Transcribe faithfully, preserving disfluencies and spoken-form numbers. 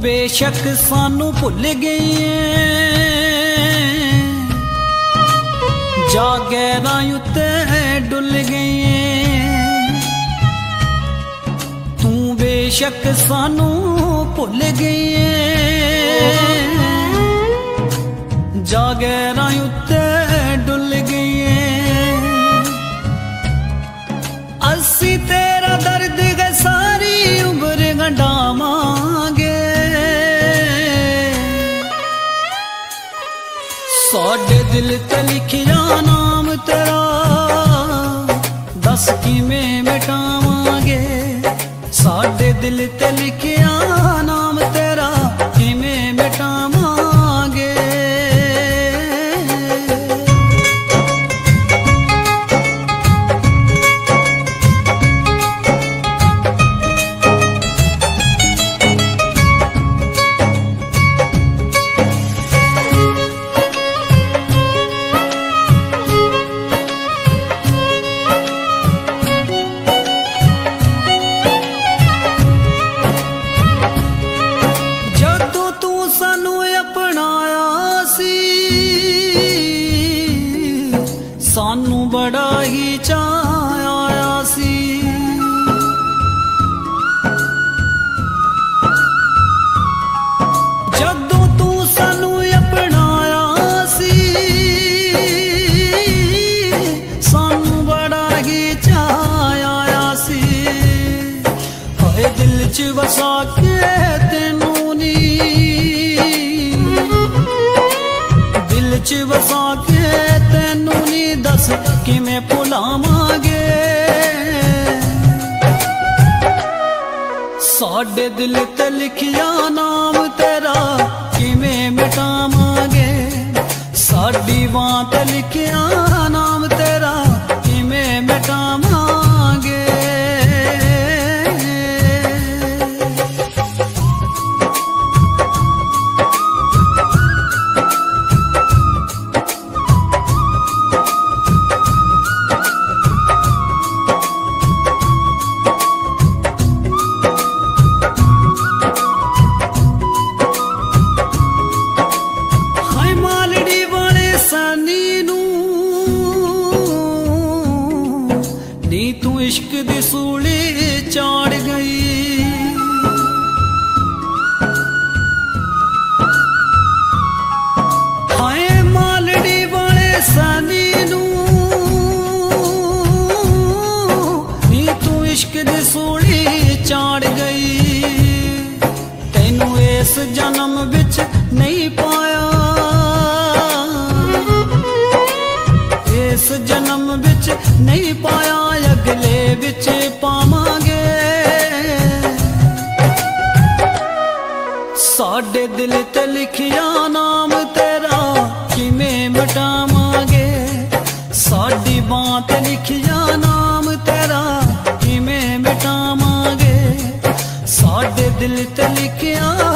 बेशक सानू भुल गई जा गैरां उत्ते डुल गई। तू बेशक सानू भुल गई जा गैरां उत्ते डुल गई। असी तेरा दर्द गए सारी उम्र गंढावांगे। साडे दिल ते लिखिया नाम तेरा दस किवें मिटावांगे। साडे दिल ते लिखिया नाम तेरा किवें मिटावांगे। सानू बड़ा ही चाऽ आया सी। जदों तू सानू अपनाया सी सानू बड़ा ही चाऽ आया सी। हाय दिल च वसा के तेनू नी दिल च वसा के तेनू नी दस किवें भुलावांगे। साडे दिल ते लिखिया नाम तेरा किवें मिटावांगे। साडी बां ते लिखिया नाम तेरा किवें मिटावांगे। तू इश्क दी सूली चाड़ गई। हाय मालड़ी वाले सानी नू नी तू इश्क दी सूली चाड़ गई। तैनू इस जन्म विच नहीं पाया इस जन्म विच नहीं पाया अगले विच पावांगे। साडे दिल ते लिखिया नाम तेरा किवें मिटावांगे। साडी बां ते लिखिया नाम तेरा किवें मिटावांगे। साडे दिल ते लिखिया